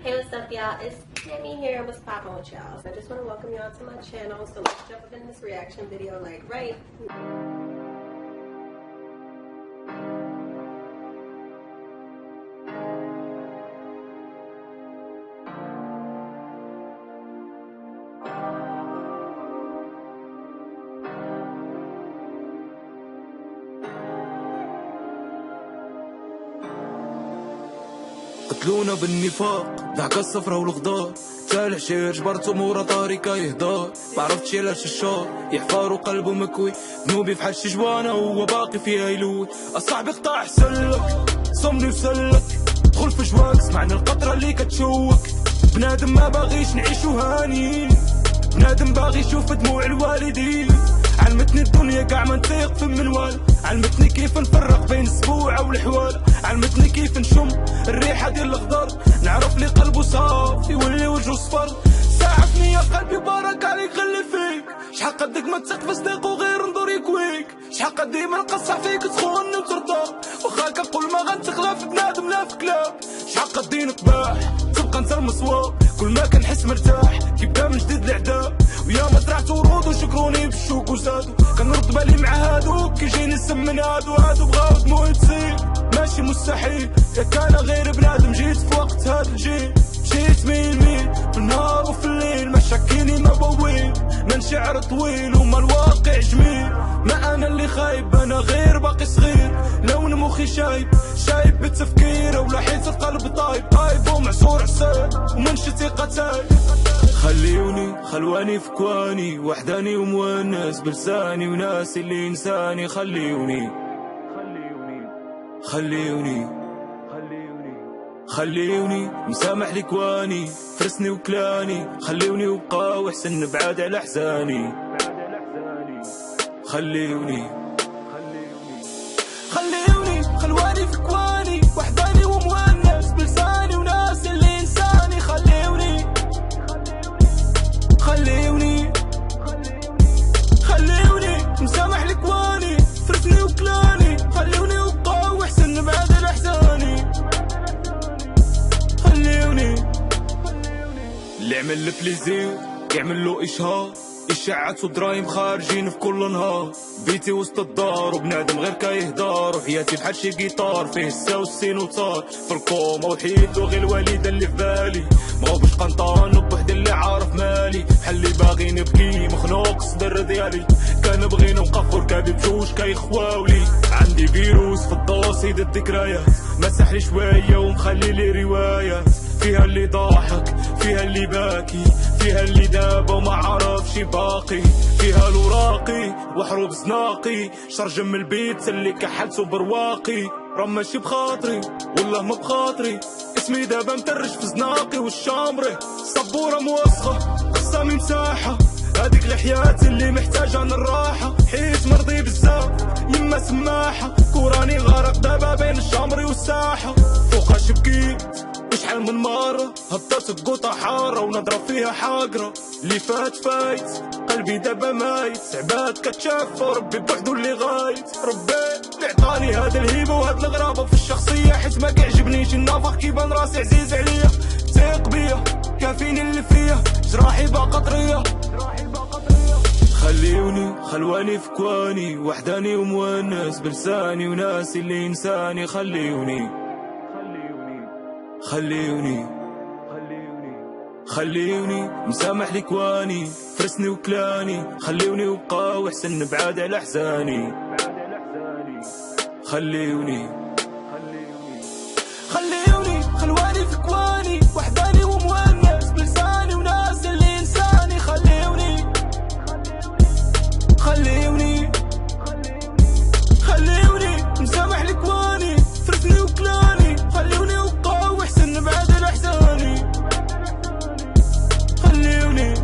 Hey, what's up, y'all? It's Tammy here. What's poppin' with y'all? So I just want to welcome y'all to my channel. So let's jump in this reaction video like right. قتلونا بالنفاق ضحكة الصفرا والغدار تالع شير جبرتو مورا طاريكا يهدار معرفتش علاش الشار يحفار وقلبو مكوي ذنوبي فحال شي جوانة وهو باقي فيها يلوي اصاحبي قطع حسلك صمني وسلك دخل في جواك سمعنا القطرة اللي كتشوك بنادم ما باغيش نعيشو هانيين بنادم باغي يشوف دموع الوالدين علمتني الدنيا كاع ما نطيق في منوال علمتني كيف نفرق بين السبوعة والحوال علمتني كيف نشم الريحة ديال الخضر نعرف لي قلبو صافي يولي وجهو صفر ساعفني يا قلبي بارك عليك خلي فيك شحال قدك ما تثق في صديق وغير نظر يكويك شحال قد ديما نقصح فيك تخونني وترضى واخا كنقول ما غنتخلى في بنادم لا في كلاب شحال قدي نطباح تبقى انت المصواب كل ما كنحس مرتاح كيبدا من جديد العذاب ويا ما زرعت ورود وشكروني بالشوك وزادو كنرد بالي مع هادو كيجيني السم من هادو بغاو دموعي تسيل ماشي مستحيل يا كان غير بنادم جيت في وقت هاد الجيل مشيت ميل في النهار وفي الليل ما شاكيني ما بويل من شعر طويل وما الواقع جميل ما انا اللي خايب انا غير باقي صغير لون مخي شايب بالتفكير ولا حيت القلب طايب ومعصور عسال ومنشتي قتال خلواني في كواني وحداني ومونس بلساني وناسي اللي انساني خليوني مسامح لكواني فرسني وكلاني خليوني وبقى وحسن نبعد على احزاني خلواني في كواني وحداني ومونس بلساني وناسي اللي انساني خليوني مسامح لكواني فرسني وكلاني خليوني وبقى وحسن نبعد على احزاني اللي عمل البليزير يعمل له اشهار اشاعات ودرايم خارجين في كل نهار بيتي وسط الدار وبنادم غير كيهدار وحياتي بحال شي جيتار فيه السا والسين وطار في الكوما وحيدو غير الوالده اللي في بالي مغوبش قنطان وبوحدي اللي عارف مالي بحال اللي باغي نبكي مخنوق الصدر ديالي كنبغي نبقى في ركابي بجوج كيخواولي عندي فيروس في الدوسي د الذكريات مسح لي شويه ومخلي لي روايات فيها اللي ضاحك فيها اللي باكي فيها اللي دابا وما عرفش باقي فيها الوراقي وحروب زناقي شرجم من البيت اللي كحلتو برواقي راه ماشي بخاطري والله ما بخاطري اسمي دابا مترش في زناقي والشامري صبوره موسخه قسامي مساحه هاديك لحياتي اللي محتاجه الراحه حيت مرضي بزاف يما سماحه كوراني غارق دابا بين الشامري والساحه فوقاش بكيت شحال من مرة هبطت القوطة حارة ونضرب فيها حاقرة اللي فات فايت قلبي دابا مايت عباد كتشاف وربي بوحدو اللي غايت ربي اللي عطاني هاد الهيبة وهاد الغرابة في الشخصية حيت ما كيعجبنيش النافخ كيبان راسي عزيز عليا ثيق بيا كافيني اللي فيا جراحي باقا طرية خلواني في كواني وحداني ومونس بلساني وناسي اللي انساني خليوني مسامح لكواني فرسني وكلاني خليوني وبقى وحسن نبعد على احزاني خلواني في كواني وحداني ومونس بلساني وناسي اللي انساني خليوني مسامح لكواني فرسني وكلاني خليوني وبقى وحسن نبعد على احزاني خليوني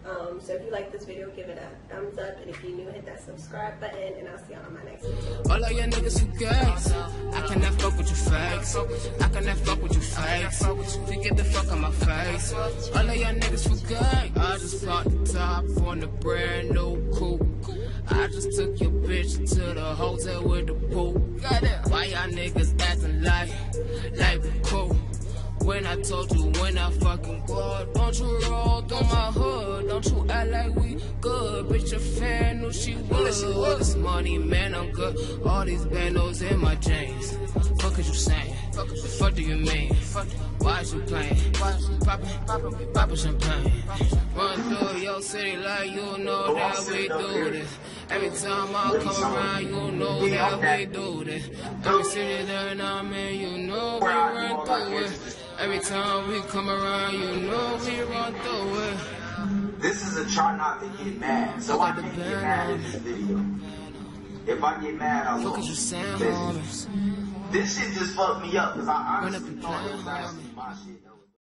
So if you like this video, give it a thumbs up, and if you're new, hit that subscribe button, and I'll see y'all on my next video. All of your niggas who gays, I cannot fuck with you fakes. I cannot fuck with you fakes. You get the fuck on my face. All of your niggas who gay. I just bought the top on the brand new coupe. I just took your bitch to the hotel with the pool. Why y'all niggas acting like we cool? When I told you when I fucking go, don't you roll through my hood, don't you act like we good. Bitch, your fan knew she was. All this money, man, I'm good. All these bandos in my jeans. Fuck is you saying? The fuck do you mean? Why is you playing? Poppin' champagne. Run through your city like you know that we do this. Every time I come around, you know that we do this. Every city that I'm in, you know we run through it. Every time we come around, you know we run through it. This is a try not to get mad, so I can't get mad in this video. If I get mad, I lose. This shit just fucked me up, because I honestly thought it was actually my shit, though.